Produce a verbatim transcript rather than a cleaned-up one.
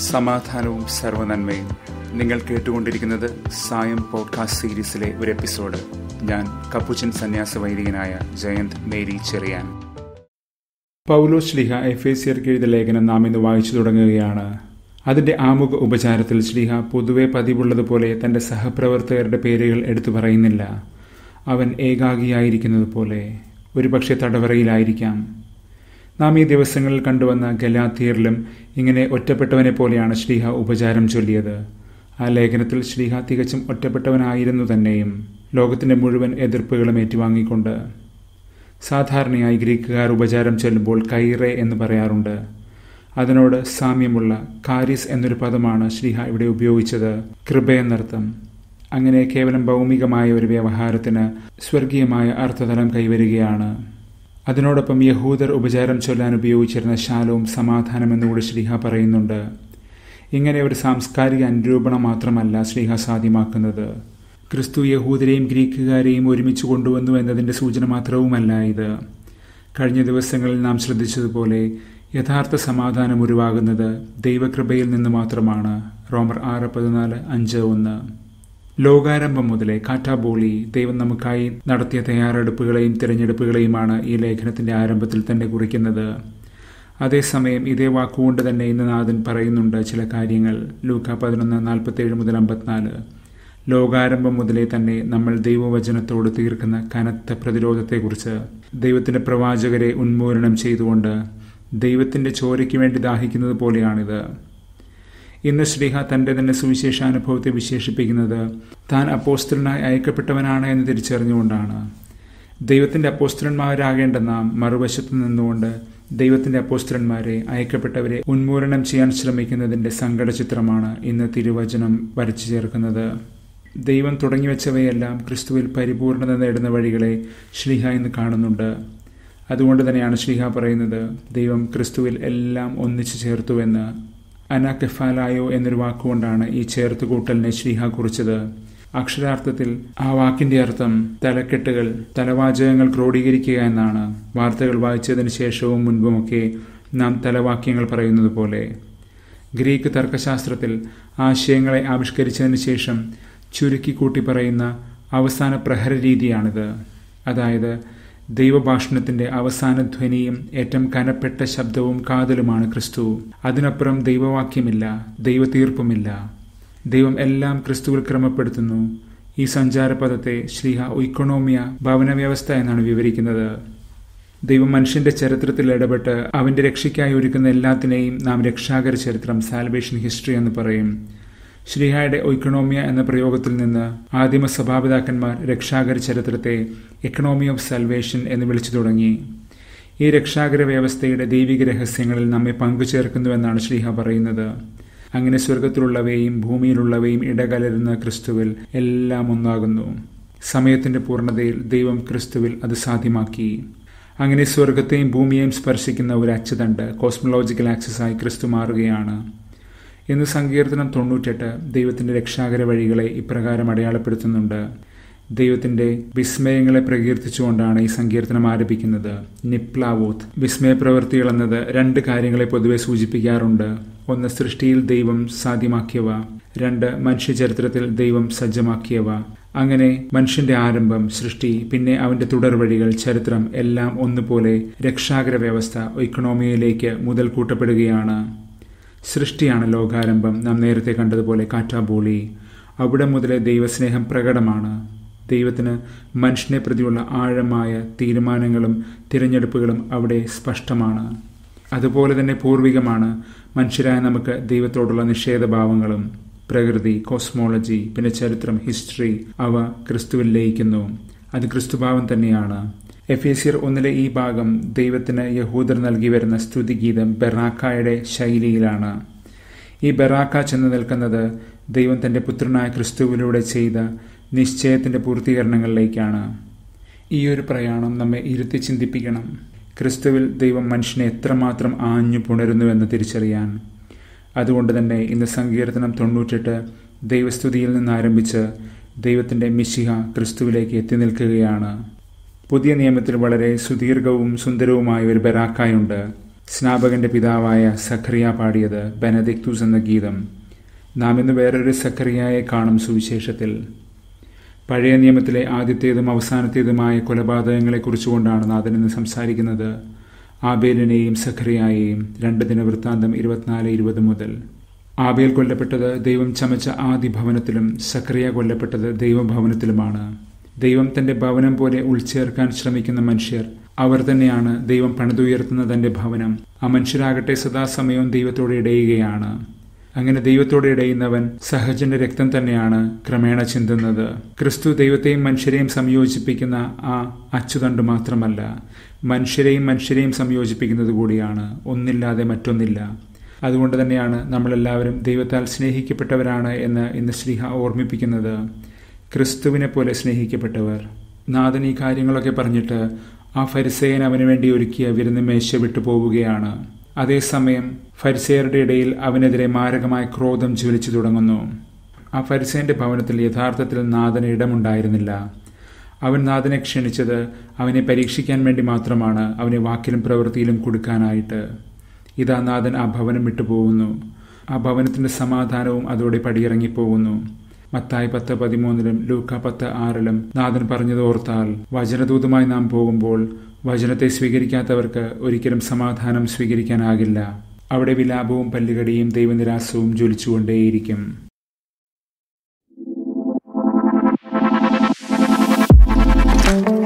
സമാധാനവും സർവ്വനന്മയും. നിങ്ങൾ കേട്ടുകൊണ്ടിരിക്കുന്നത് സായം പോഡ്കാസ്റ്റ് സീരീസിലെ ഒരു എപ്പിസോഡ്. ഞാൻ കപ്പുച്ചൻ സന്യാസ വൈദികനായ ജയന്ത് മേരി ചെറിയാൻ. പൗലോസ് ശ്ലീഹ എഫേസ്യർക്ക് എഴുതിയ ലേഖനം നാം ഇന്ന് വായിച്ചു തുടങ്ങുകയാണ്. അതിന്റെ ആമുഖ ഉപചാരത്തിൽ ശ്ലീഹ പൊതുവെ പതിവുള്ളതുപോലെ തന്റെ സഹപ്രവർത്തകരുടെ പേരുകൾ എടുത്തു പറയുന്നില്ല. അവൻ ഏകാഗിയായിരിക്കുന്നത് പോലെ, ഒരുപക്ഷെ തടവറയിലായിരിക്കാം. നാം ഈ ദിവസങ്ങളിൽ കണ്ടുവന്ന ഗലാത്യരിലും ഇങ്ങനെ ഒറ്റപ്പെട്ടവനെ പോലെയാണ് ശ്ലീഹ ഉപചാരം ചൊല്ലിയത്. ആ ലേഖനത്തിൽ ശ്ലീഹ തികച്ചും ഒറ്റപ്പെട്ടവനായിരുന്നു തന്നെയും, ലോകത്തിന്റെ മുഴുവൻ എതിർപ്പുകളും ഏറ്റുവാങ്ങിക്കൊണ്ട്. സാധാരണയായി ഗ്രീക്കുകാർ ഉപചാരം ചൊല്ലുമ്പോൾ കൈറെ എന്ന് പറയാറുണ്ട്. അതിനോട് സാമ്യമുള്ള കാരിസ് എന്നൊരു പദമാണ് ശ്ലീഹ ഇവിടെ ഉപയോഗിച്ചത്, കൃപയെന്നർത്ഥം. അങ്ങനെ കേവലം ഭൗമികമായ ഒരു വ്യവഹാരത്തിന് സ്വർഗീയമായ അർത്ഥതലം കൈവരികയാണ്. അതിനോടൊപ്പം യഹൂദർ ഉപചാരം ചൊല്ലാൻ ഉപയോഗിച്ചിരുന്ന ശാലോം, സമാധാനം എന്നുകൂടി ശ്ലീഹ പറയുന്നുണ്ട്. ഇങ്ങനെ ഒരു സാംസ്കാരിക അനുരൂപണം മാത്രമല്ല ശ്ലീഹ സാധ്യമാക്കുന്നത്. ക്രിസ്തു യഹൂദരെയും ഗ്രീക്കുകാരെയും ഒരുമിച്ച് കൊണ്ടുവന്നു എന്നതിൻ്റെ സൂചന മാത്രവുമല്ല ഇത്. കഴിഞ്ഞ ദിവസങ്ങളിൽ നാം ശ്രദ്ധിച്ചതുപോലെ യഥാർത്ഥ സമാധാനം ഉരുവാകുന്നത് ദൈവകൃപയിൽ നിന്ന് മാത്രമാണ്. റോമർ ആറ് പതിനാല് അഞ്ച് ഒന്ന്. ലോകാരംഭം മുതലേ കാറ്റാബോളി ദൈവം നമുക്കായി നടത്തിയ തയ്യാറെടുപ്പുകളെയും തിരഞ്ഞെടുപ്പുകളെയുമാണ് ഈ ലേഖനത്തിന്റെ ആരംഭത്തിൽ തന്നെ കുറിക്കുന്നത്. അതേസമയം ഇതേ വാക്കുകൊണ്ട് തന്നെ ഇന്ന് നാഥൻ പറയുന്നുണ്ട് ചില കാര്യങ്ങൾ. ലൂക്ക പതിനൊന്ന് നാൽപ്പത്തേഴ് മുതൽ അമ്പത്തിനാല്. ലോകാരംഭം മുതലേ തന്നെ നമ്മൾ ദൈവവചനത്തോട് തീർക്കുന്ന കനത്ത പ്രതിരോധത്തെക്കുറിച്ച്, ദൈവത്തിന്റെ പ്രവാചകരെ ഉന്മൂലനം ചെയ്തുകൊണ്ട് ദൈവത്തിന്റെ ചോരയ്ക്ക് വേണ്ടി ദാഹിക്കുന്നത് പോലെയാണിത്. ഇന്ന് ശ്ലീഹ തൻ്റെ തന്നെ സുവിശേഷാനുഭവത്തെ വിശേഷിപ്പിക്കുന്നത് താൻ അപ്പോസ്തലനായി അയക്കപ്പെട്ടവനാണ് എന്ന് തിരിച്ചറിഞ്ഞുകൊണ്ടാണ്. ദൈവത്തിൻ്റെ അപ്പോസ്തലന്മാരാകേണ്ട നാം മറുവശത്ത് നിന്നുകൊണ്ട് ദൈവത്തിൻ്റെ അപ്പോസ്തലന്മാരെ, അയക്കപ്പെട്ടവരെ ഉന്മൂലനം ചെയ്യാൻ ശ്രമിക്കുന്നതിൻ്റെ സങ്കടചിത്രമാണ് ഇന്ന് തിരുവചനം വരച്ചു ചേർക്കുന്നത്. ദൈവം തുടങ്ങിവെച്ചവയെല്ലാം ക്രിസ്തുവിൽ പരിപൂർണത നേടുന്ന വഴികളെ ശ്ലീഹ ഇന്ന് കാണുന്നുണ്ട്. അതുകൊണ്ട് തന്നെയാണ് ശ്ലീഹ പറയുന്നത് ദൈവം ക്രിസ്തുവിൽ എല്ലാം ഒന്നിച്ചു ചേർത്തുവെന്ന്. അനാകെഫാലായോ എന്നൊരു വാക്കുകൊണ്ടാണ് ഈ ചേർത്തുകൂട്ടലിനെ ശ്ലീഹ കുറിച്ചത്. അക്ഷരാർത്ഥത്തിൽ ആ വാക്കിന്റെ അർത്ഥം തലക്കെട്ടുകൾ, തലവാചകങ്ങൾ ക്രോഡീകരിക്കുക എന്നാണ്. വാർത്തകൾ വായിച്ചതിന് ശേഷവും മുൻപുമൊക്കെ നാം തലവാക്യങ്ങൾ പറയുന്നത് പോലെ. ഗ്രീക്ക് തർക്കശാസ്ത്രത്തിൽ ആശയങ്ങളെ ആവിഷ്കരിച്ചതിന് ശേഷം ചുരുക്കി കൂട്ടി പറയുന്ന അവസാന പ്രഹര രീതിയാണിത്. അതായത് ദൈവഭാഷണത്തിന്റെ അവസാന ധ്വനിയും ഏറ്റവും കനപ്പെട്ട ശബ്ദവും കാതലുമാണ് ക്രിസ്തു. അതിനപ്പുറം ദൈവവാക്യമില്ല, ദൈവതീർപ്പുമില്ല. ദൈവം എല്ലാം ക്രിസ്തുവിൽ ക്രമപ്പെടുത്തുന്നു. ഈ സഞ്ചാരപദത്തെ ശ്ലീഹ ഇക്കണോമിയ, ഭവന വ്യവസ്ഥ എന്നാണ് വിവരിക്കുന്നത്. ദൈവം മനുഷ്യന്റെ ചരിത്രത്തിൽ ഇടപെട്ട് അവന്റെ രക്ഷയ്ക്കായി ഒരുക്കുന്ന എല്ലാത്തിനെയും നാം രക്ഷാകര ചരിത്രം, സാൽവേഷൻ ഹിസ്റ്ററി എന്ന് പറയും. ശ്ലീഹായുടെ ഇക്കണോമിയ എന്ന പ്രയോഗത്തിൽ നിന്ന് ആദിമ സഭാപിതാക്കന്മാർ രക്ഷാകര ചരിത്രത്തെ എക്കണോമി ഓഫ് സാൽവേഷൻ എന്ന് വിളിച്ചു തുടങ്ങി. ഈ രക്ഷാകര വ്യവസ്ഥയുടെ ദൈവിക രഹസ്യങ്ങളിൽ നമ്മെ പങ്കുചേർക്കുന്നുവെന്നാണ് ശ്ലീഹ പറയുന്നത്. അങ്ങനെ സ്വർഗത്തിലുള്ളവയും ഭൂമിയിലുള്ളവയും ഇടകലരുന്ന ക്രിസ്തുവിൽ എല്ലാം ഒന്നാകുന്നു. സമയത്തിന്റെ പൂർണ്ണതയിൽ ദൈവം ക്രിസ്തുവിൽ അത് സാധ്യമാക്കി. അങ്ങനെ സ്വർഗത്തെയും ഭൂമിയെയും സ്പർശിക്കുന്ന ഒരു അച്ചുതണ്ട്, കോസ്മോളജിക്കൽ ആക്സസായി ക്രിസ്തു മാറുകയാണ്. ഇന്ന് സങ്കീർത്തനം തൊണ്ണൂറ്റെട്ട് ദൈവത്തിന്റെ രക്ഷാകര വഴികളെ ഇപ്രകാരം അടയാളപ്പെടുത്തുന്നുണ്ട്. ദൈവത്തിന്റെ വിസ്മയങ്ങളെ പ്രകീർത്തിച്ചുകൊണ്ടാണ് ഈ സങ്കീർത്തനം ആരംഭിക്കുന്നത്. നിപ്ലാവോത്ത്, വിസ്മയപ്രവൃത്തികൾ എന്നത് രണ്ട് കാര്യങ്ങളെ പൊതുവെ സൂചിപ്പിക്കാറുണ്ട്. ഒന്ന്, സൃഷ്ടിയിൽ ദൈവം സാധ്യമാക്കിയവ. രണ്ട്, മനുഷ്യചരിത്രത്തിൽ ദൈവം സജ്ജമാക്കിയവ. അങ്ങനെ മനുഷ്യന്റെ ആരംഭം, സൃഷ്ടി, പിന്നെ അവന്റെ തുടർവഴികൾ, ചരിത്രം എല്ലാം ഒന്നുപോലെ രക്ഷാകര വ്യവസ്ഥ, ഇക്കണോമിയയിലേക്ക് മുതൽ കൂട്ടപ്പെടുകയാണ്. സൃഷ്ടിയാണ് ലോകാരംഭം. നാം നേരത്തെ കണ്ടതുപോലെ കാറ്റാബോളി. അവിടെ മുതലേ ദൈവസ്നേഹം പ്രകടമാണ്. ദൈവത്തിന് മനുഷ്യനെ പ്രതിയുള്ള ആഴമായ തീരുമാനങ്ങളും തിരഞ്ഞെടുപ്പുകളും അവിടെ സ്പഷ്ടമാണ്. അതുപോലെ തന്നെ പൂർവികമാണ് മനുഷ്യരായ നമുക്ക് ദൈവത്തോടുള്ള നിഷേധഭാവങ്ങളും. പ്രകൃതി, കോസ്മോളജി, പിന്നെ ചരിത്രം, ഹിസ്റ്ററി, അവ ക്രിസ്തുവിൽ ലയിക്കുന്നു. അത് ക്രിസ്തുഭാവം തന്നെയാണ്. എഫേസ്യർ ഒന്നിലെ ഈ ഭാഗം ദൈവത്തിന് യഹൂദർ നൽകി വരുന്ന സ്തുതിഗീതം ബെറാക്കായുടെ ശൈലിയിലാണ്. ഈ ബെറാക്ക ചെന്ന് നിൽക്കുന്നത് ദൈവം തന്റെ പുത്രനായ ക്രിസ്തുവിലൂടെ ചെയ്ത നിശ്ചയത്തിന്റെ പൂർത്തീകരണങ്ങളിലേക്കാണ്. ഈ ഒരു പ്രയാണം നമ്മെ ഇരുത്തി ചിന്തിപ്പിക്കണം. ക്രിസ്തുവിൽ ദൈവം മനുഷ്യനെ എത്രമാത്രം ആഞ്ഞു പുണരുന്നുവെന്ന് തിരിച്ചറിയാൻ. അതുകൊണ്ട് തന്നെ ഇന്ന് സങ്കീർത്തനം തൊണ്ണൂറ്റെട്ട് ദൈവസ്തുതിയിൽ നിന്നാരംഭിച്ച് ദൈവത്തിന്റെ മിശിഹ ക്രിസ്തുവിലേക്ക് എത്തി നിൽക്കുകയാണ്. പുതിയ നിയമത്തിൽ വളരെ സുദീർഘവും സുന്ദരവുമായ ഒരു ബെറാക്കായുണ്ട്. സ്നാപകന്റെ പിതാവായ സഖറിയ പാടിയത് ബെനദിക്തൂസ് എന്ന ഗീതം. നാം ഇന്ന് വേറൊരു സഖറിയായെ കാണും സുവിശേഷത്തിൽ. പഴയ നിയമത്തിലെ ആദ്യത്തേതും അവസാനത്തേതുമായ കൊലപാതകങ്ങളെക്കുറിച്ചുകൊണ്ടാണ് നാഥൻ ഇന്ന് സംസാരിക്കുന്നത്. ആബേലിനെയും സഖറിയായെയും. രണ്ട് ദിനവൃത്താന്തം ഇരുപത്തിനാല് ഇരുപത് മുതൽ. ആബേൽ കൊല്ലപ്പെട്ടത് ദൈവം ചമച്ച ആദ്യ ഭവനത്തിലും സഖറിയ കൊല്ലപ്പെട്ടത് ദൈവഭവനത്തിലുമാണ്. ദൈവം തന്റെ ഭവനം പോലെ ഉൾച്ചേർക്കാൻ ശ്രമിക്കുന്ന മനുഷ്യർ, അവർ തന്നെയാണ് ദൈവം പണിതുയർത്തുന്ന തന്റെ ഭവനം. ആ മനുഷ്യരാകട്ടെ സദാസമയവും ദൈവത്തോടെ ഇടയുകയാണ്. അങ്ങനെ ദൈവത്തോടെ ഇടയുന്നവൻ സഹജന്റെ രക്തം തന്നെയാണ് ക്രമേണ ചിന്തുന്നത്. ക്രിസ്തു ദൈവത്തെയും മനുഷ്യരെയും സംയോജിപ്പിക്കുന്ന ആ അച്ചുതണ്ട് മാത്രമല്ല, മനുഷ്യരെയും മനുഷ്യരെയും സംയോജിപ്പിക്കുന്നത് കൂടിയാണ്. ഒന്നില്ലാതെ മറ്റൊന്നില്ല. അതുകൊണ്ട് തന്നെയാണ് നമ്മളെല്ലാവരും ദൈവത്താൽ സ്നേഹിക്കപ്പെട്ടവരാണ് എന്ന് ഇന്ന് ശ്ലീഹ ഓർമ്മിപ്പിക്കുന്നത്. ക്രിസ്തുവിനെ പോലെ സ്നേഹിക്കപ്പെട്ടവർ. നാഥൻ ഈ കാര്യങ്ങളൊക്കെ പറഞ്ഞിട്ട് ആ ഫരിസേയൻ അവന് വേണ്ടി ഒരുക്കിയ വിരുന്ന് മേശ വിട്ടു പോവുകയാണ്. അതേസമയം ഫരിസേയരുടെ ഇടയിൽ അവനെതിരെ മാരകമായ ക്രോധം ജ്വലിച്ചു തുടങ്ങുന്നു. ആ ഫരിസേയന്റെ ഭവനത്തിൽ യഥാർത്ഥത്തിൽ നാഥന് ഇടമുണ്ടായിരുന്നില്ല. അവൻ നാഥനെ ക്ഷണിച്ചത് അവനെ പരീക്ഷിക്കാൻ വേണ്ടി മാത്രമാണ്, അവനെ വാക്കിലും പ്രവൃത്തിയിലും കൊടുക്കാനായിട്ട്. ഇതാ നാഥൻ ആ ഭവനം വിട്ടുപോകുന്നു. ആ ഭവനത്തിന്റെ സമാധാനവും അതോടെ പടിയിറങ്ങിപ്പോകുന്നു. മത്തായി പത്ത് പതിമൂന്നിലും ലൂക്ക പത്ത് ആറിലും നാഥൻ പറഞ്ഞത് ഓർത്താൽ, വചനദൂതുമായി നാം പോകുമ്പോൾ വചനത്തെ സ്വീകരിക്കാത്തവർക്ക് ഒരിക്കലും സമാധാനം സ്വീകരിക്കാനാകില്ല. അവിടെ വിലാപവും പല്ലുകടിയും ദൈവനിരാസവും ജ്വലിച്ചുകൊണ്ടേയിരിക്കും.